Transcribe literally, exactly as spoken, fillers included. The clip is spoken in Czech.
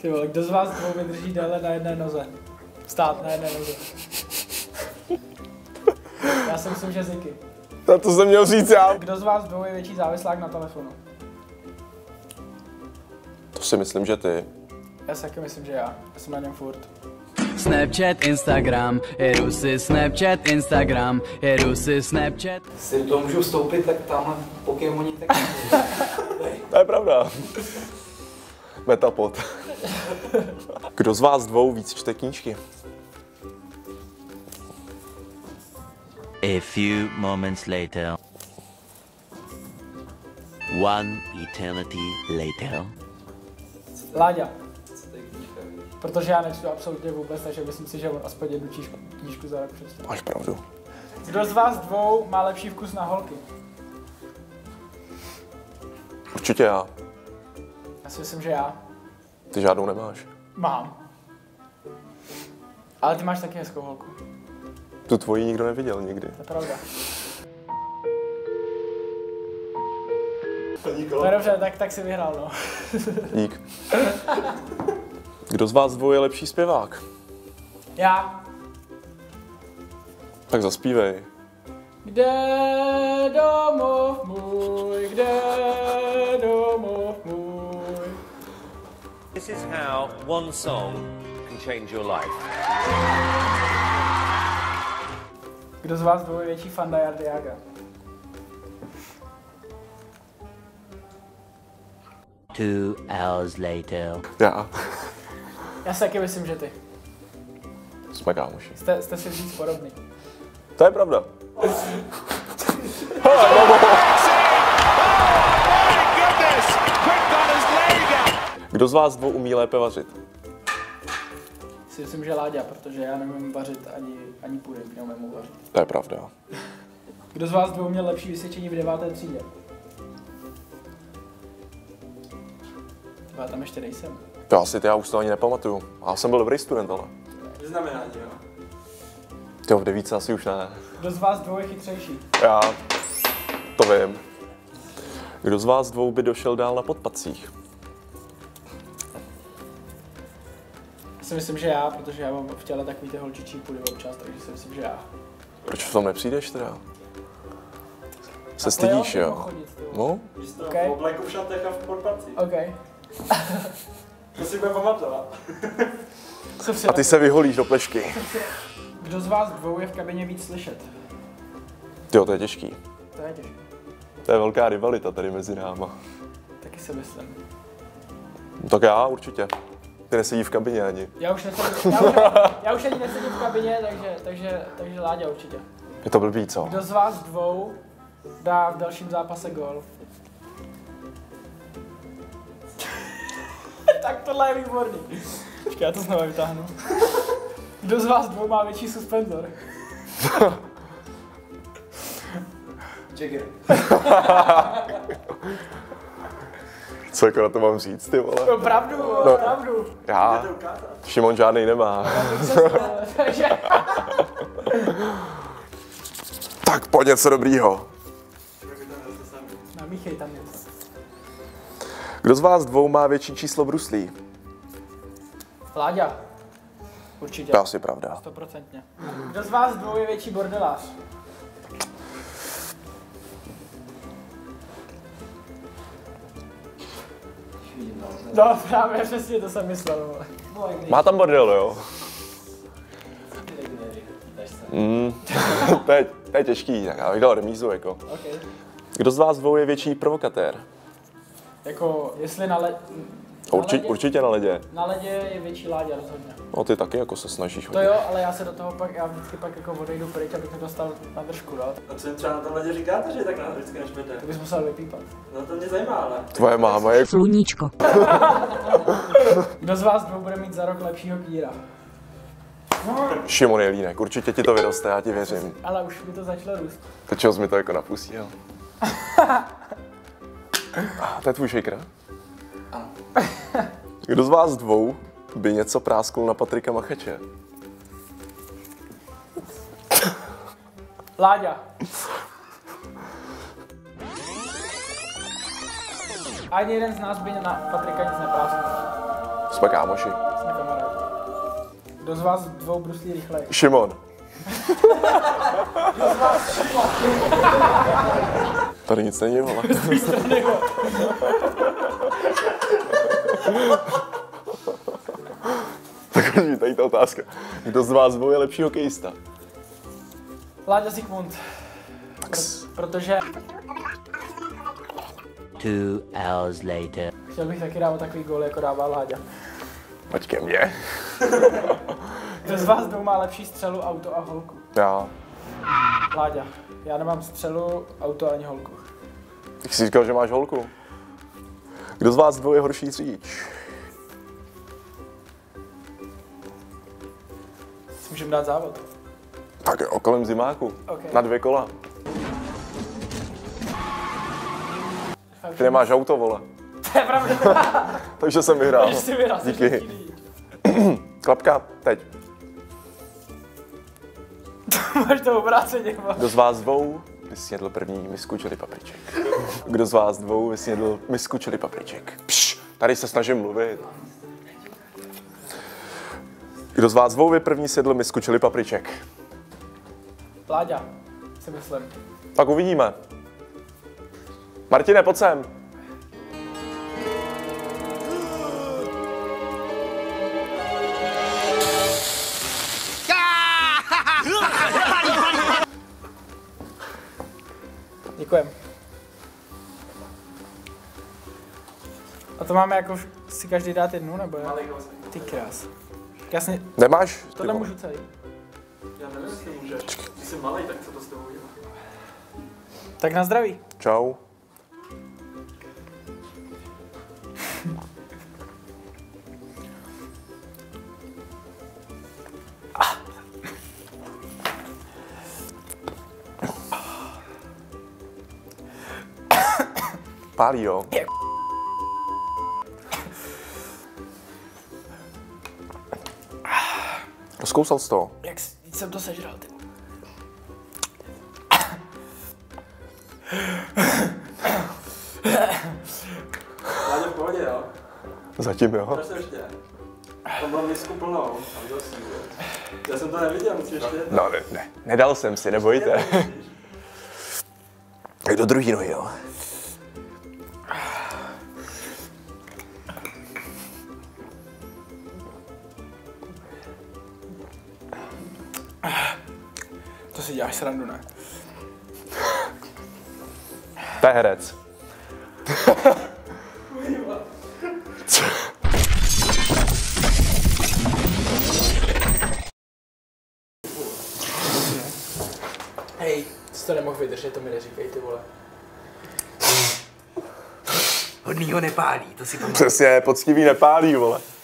Ty vole, kdo z vás dvou vydrží déle na jedné noze? Stát na jedné noze. Já si myslím, že Ziky. Na to jsem měl říct já. Kdo z vás dvou je větší závislák na telefonu? To si myslím, že ty. Já si taky myslím, že já. Já jsem na něm furt. Snapchat, Instagram, jedu si Snapchat, Instagram, jedu si Snapchat. Si to můžu vstoupit, tak tamhle Pokémoni, tak... To je pravda. Metapod. Kdo z vás dvou víc čte knížky? A few moments later. One eternity later. Láďa. Protože já nečtu absolutně vůbec, takže myslím si, že on aspoň jednu knížku, knížku za rok přečte. Máš pravdu. Kdo z vás dvou má lepší vkus na holky? Určitě já. Já si myslím, že já. Ty žádnou nemáš. Mám. Ale ty máš taky hezkou holku. Tu tvoji nikdo neviděl nikdy. To je pravda. To je dobře, tak, tak si vyhrál, no. Dík. Kdo z vás dvou je lepší zpěvák? Já. Tak zaspívej. Kde domov můj, kde domov můj. This is how one song can change your life. Kdo z vás dvou je větší fanda Jardy Jaga? Two hours later. Já. Já si taky myslím, že ty. Jsme kámoši. Jste, jste si víc podobný. To je pravda. Kdo z vás dvou umí lépe vařit? Si myslím, že Láďa, protože já nemůžu vařit ani, ani půdek, neumím vařit. To je pravda. Kdo z vás dvou měl lepší vysvědčení v deváté třídě? Já tam ještě nejsem. To asi ty, já už to ani nepamatuju. Já jsem byl dobrý student, ale. Znamená, jo. Jo, v devíce asi už ne. Kdo z vás dvou je chytřejší? Já to vím. Kdo z vás dvou by došel dál na podpacích? Já si myslím, že já, protože já mám v těle takový ty holčičí půdy občas, takže si myslím, že já. Proč v tom nepřijdeš teda? Se Na stydíš, playoff jo? chodit, ty vole. No? Jsi to Okay. v obleku v šatech a v podpacích. OK. To si bude pamatovat. Co si A ty se vyholíš do plešky. Kdo z vás dvou je v kabině víc slyšet? Jo, to je těžký. To je těžké. To je velká rivalita tady mezi náma. Taky si myslím. No, tak já určitě. Ty nesedí v kabině ani. Já už nesedím, já už, já už ani nesedím v kabině, takže, takže, takže Láďa určitě. Je to blbý, co? Kdo z vás dvou dá v dalším zápase gól? Tak tohle je výborný. Počkej, já to znovu vytáhnu. Kdo z vás dvou má větší suspenzor? Jagger. Co jako na to mám říct, ty vole? No pravdu, No. pravdu. Já? Šimon žádnej nemá. Takže Tak pojď něco dobrýho. namíchej tam něco. Kdo z vás dvou má větší číslo bruslí? Láďa. Určitě. To je asi pravda. Stoprocentně. Kdo z vás dvou je větší bordelář? No právě přesně to jsem myslel. Vole. Má tam bordel, jo? Mm, to, je, to je těžký, tak já bych dal remízu, jako. Okay. Kdo z vás dvou je větší provokatér? Jako, jestli na, le... na, Urči, ledě, určitě na ledě. na ledě je větší Láďa rozhodně. No ty taky jako se snažíš To hodně. jo, ale já se do toho pak, já vždycky pak jako odejdu pryč, abych nedostal na držku, no. A co jim třeba na tom ledě říkáte, že je tak na vždycky nešmete? To bys musel vypípat. No to mě zajímá, ale. Tvoje máma je... Sluníčko. Kdo z vás dvou bude mít za rok lepšího kýra? Šimon Jelínek, určitě ti to vyroste, já ti věřím. Ale už mi to začalo růst. Teď čeho jsi mi to jako napustil? Ah, to je tvůj shaker, ne? Ano. Kdo z vás dvou by něco práskl na Patrika Machače? Láďa. Ani jeden z nás by na Patrika nic neprásknul. Jsme kámoši. Jsme kamarádi. Kdo z vás dvou bruslí rychleji? Šimon. Tady nic není, vole. Tak tady ta otázka. Kdo z vás dvou je lepší hokejista? Láďa Zikmund. Pro, protože Two hours later. chtěl bych taky dávat takový gól, jako dává Láďa. Pojď ke mně. Kdo z vás dvou má lepší střelu, auto a holku? Já. Láďa. Já nemám střelu, auto ani holku. Ty jsi říkal, že máš holku. Kdo z vás dvou je horší řidič? Si můžeme dát závod. Tak jo, kolem zimáku. Okay. Na dvě kola. Ty nemáš auto, vole. To je pravda. Takže jsem vyhrál. Takže jsi vyhrál. Díky. Klapka, teď. Máš to obráceně. Kdo z vás dvou vysnědl první misku chili papriček? Kdo z vás dvou vysnědl misku chili papriček? Pš, tady se snažím mluvit. Kdo z vás dvou je první sjedl misku chili papriček? Láďa, si myslím. Tak uvidíme. Martine, pojď sem. Děkujem. A to máme jako si každý dát jednu, nebo já? Ty krás. Jasně, Nemáš? Ty tohle vole. můžu celý. Já nevím, jestli můžeš. Ty jsi malej, tak co to s tebou dělá? Tak na zdraví. Čau. Pálí, jo? Rozkousal jsi to? Jak s- jsem to sežral, ty. Láďa v pohodě, jo? Zatím, jo? Proč ještě? To bylo misku plnou. A to si, jo. Já jsem to neviděl, musíš ještě jedno. No, ne, ne, nedal jsem si, nebojte. Tak do druhý nohy, jo? To si děláš srandu, ne? To je herec. Hej, jsi to nemohl vydržet, to mi neříkej, ty vole. Hodnýho nepálí, to si pamatuju. Přesně, poctivý nepálí, vole.